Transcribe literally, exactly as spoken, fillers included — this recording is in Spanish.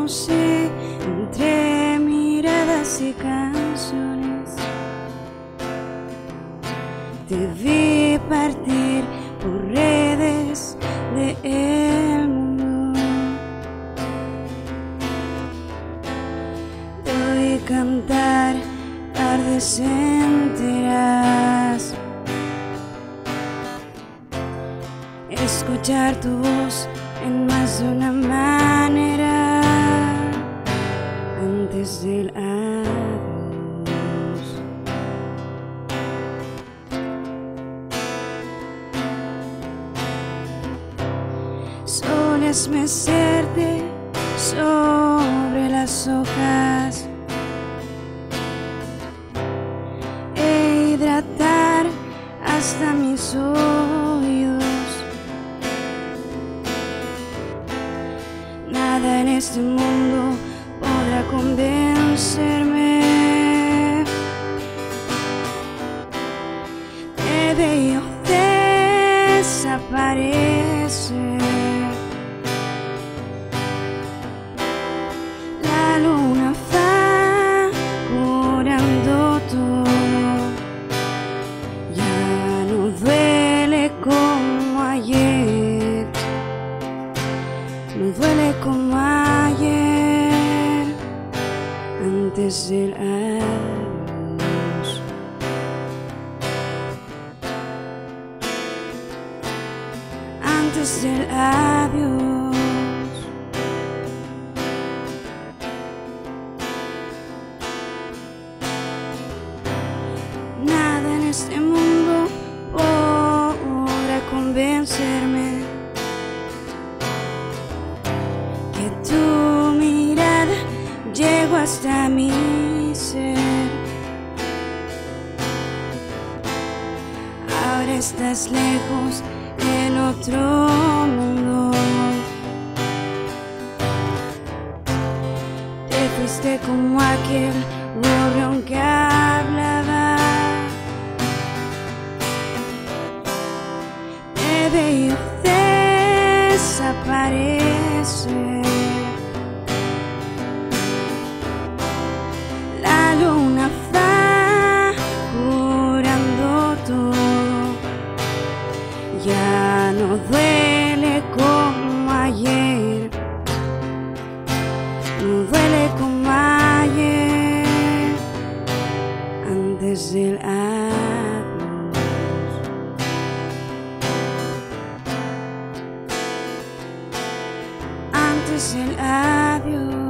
conocí entre miradas y canciones. Te vi partir por redes del mundo. Te oí cantar tardes enteras, escuchar tu voz en más de una manera antes del adiós. Solías mecerte sobre las hojas e hidratar hasta mis oídos. Nada en este mundo podrá convencerme. Te veo desaparecer. La luna va curando todo. Ya no duele como ayer. No duele como ayer, antes del adiós. Antes del adiós. Nada en este mundo podrá convencerme. Tu mirada llegó hasta mi ser. Ahora estás lejos en otro mundo. Te fuiste como aquel gorrión que hablaba. Te veo desaparecer. La luna va curando todo. Ya no duele como ayer. No duele como ayer, antes del adiós. Antes del adiós.